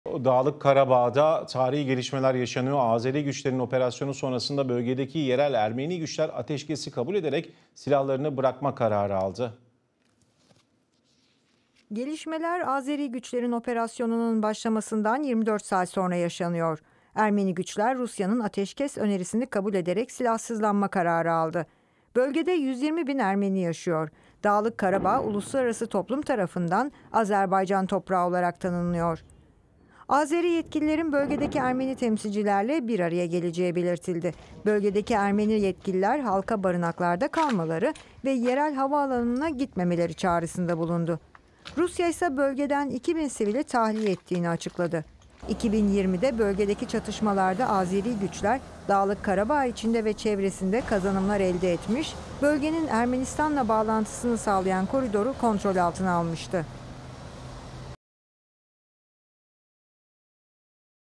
Dağlık Karabağ'da tarihi gelişmeler yaşanıyor. Azeri güçlerin operasyonu sonrasında bölgedeki yerel Ermeni güçler ateşkesi kabul ederek silahlarını bırakma kararı aldı. Gelişmeler Azeri güçlerin operasyonunun başlamasından 24 saat sonra yaşanıyor. Ermeni güçler Rusya'nın ateşkes önerisini kabul ederek silahsızlanma kararı aldı. Bölgede 120 bin Ermeni yaşıyor. Dağlık Karabağ uluslararası toplum tarafından Azerbaycan toprağı olarak tanınıyor. Azeri yetkililerin bölgedeki Ermeni temsilcilerle bir araya geleceği belirtildi. Bölgedeki Ermeni yetkililer halka barınaklarda kalmaları ve yerel havaalanına gitmemeleri çağrısında bulundu. Rusya ise bölgeden 2000 sivili tahliye ettiğini açıkladı. 2020'de bölgedeki çatışmalarda Azeri güçler Dağlık Karabağ içinde ve çevresinde kazanımlar elde etmiş, bölgenin Ermenistan'la bağlantısını sağlayan koridoru kontrol altına almıştı.